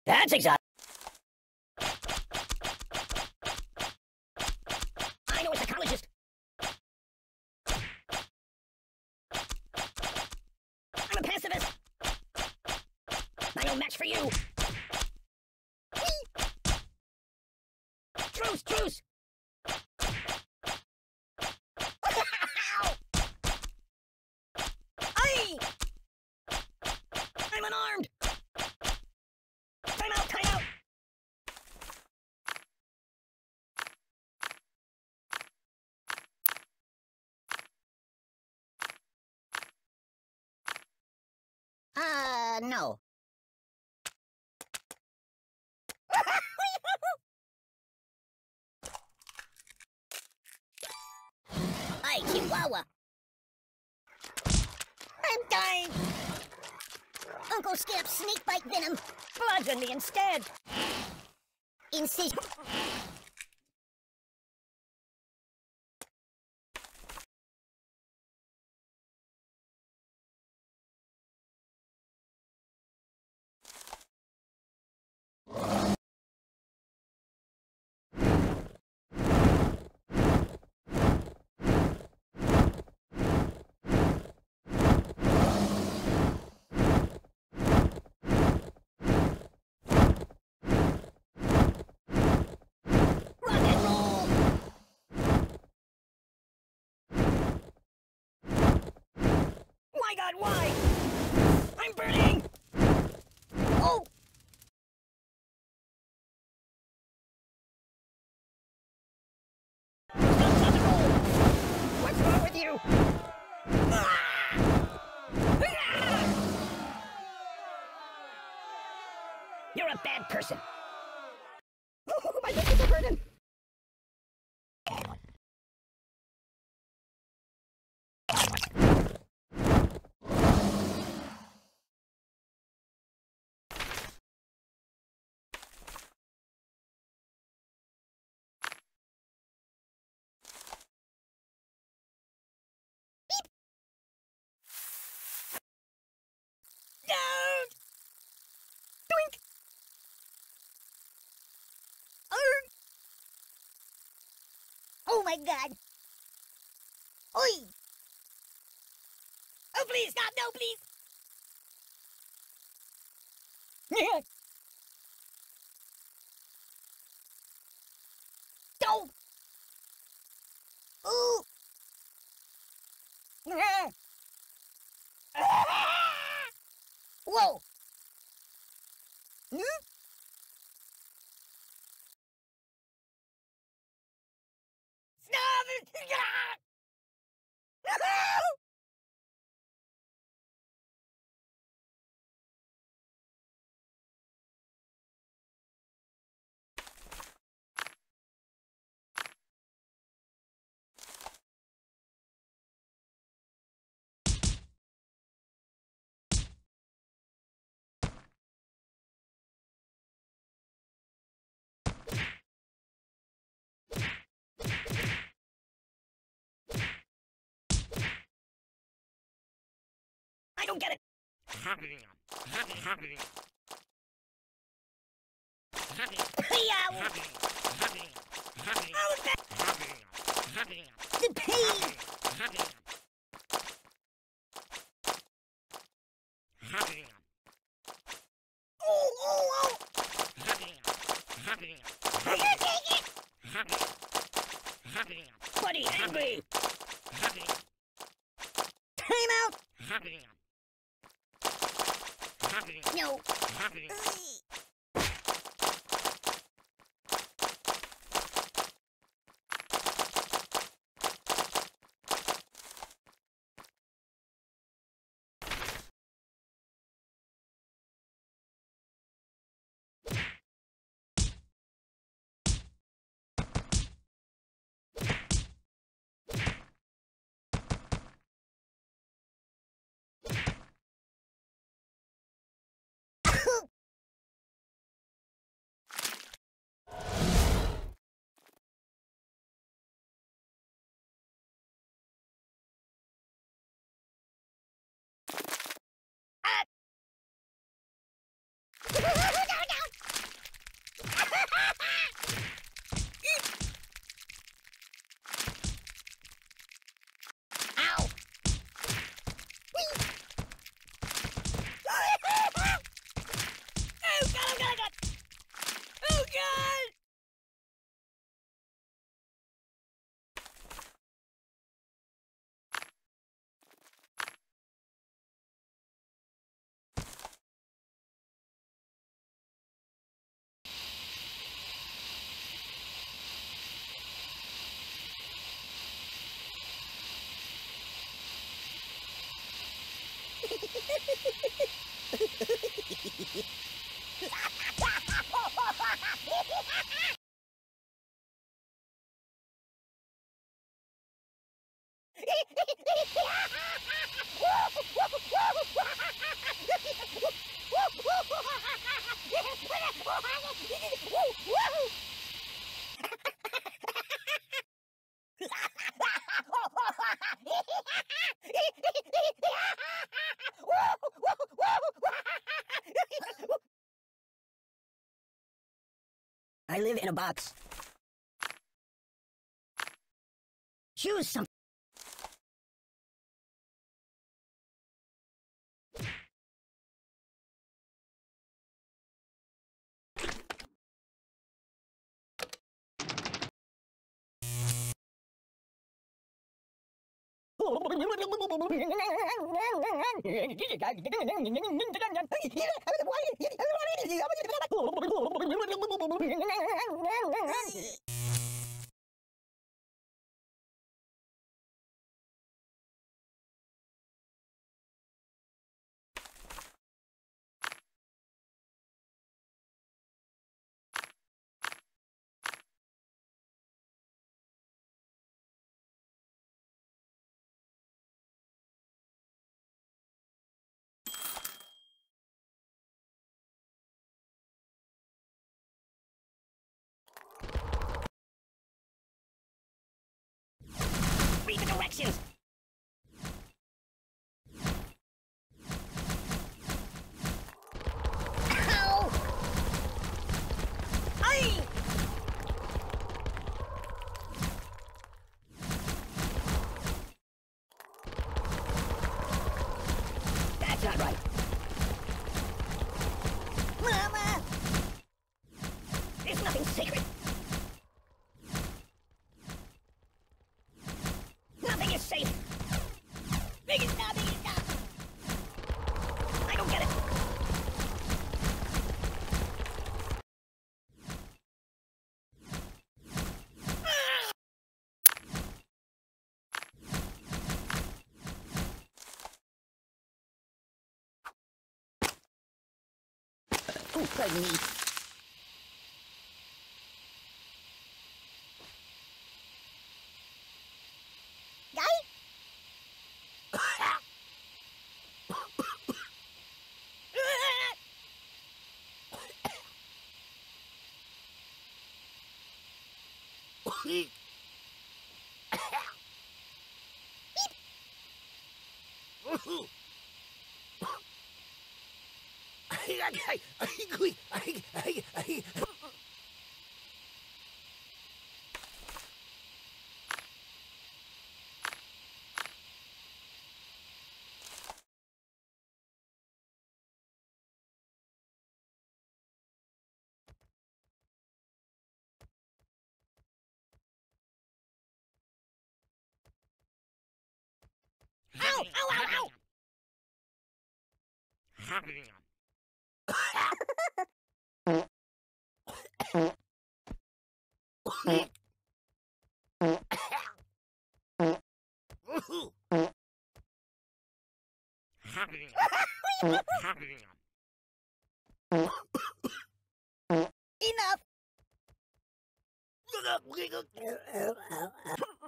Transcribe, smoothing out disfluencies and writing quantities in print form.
That's exotic. I know a psychologist. I'm a pacifist. I no match for you. Truce, truce. I'm unarmed. Time out, time out. No. Hey, Chihuahua. I'm dying. Uncle Skip, snake bite venom. Bludgeon me instead. Incision. My God, why? I'm burning! Oh! What's wrong with you? You're a bad person. My fingers are burning. Don't! Doink! Oh my God! Oi! Oh please, stop! No, please! Don't! Ooh! Whoa! Hmm? Stop it! I don't get it. The pain. Oh, oh, oh. I can't take it. Buddy, angry. Time out. No. live in a box. Choose something. Read the directions. Ow! Aye! That's not right. Mama! There's nothing sacred. Nothing is safe. Big is not, big is not. I don't get it. Oh, pardon me. Ow! Ow! Ow! Enough!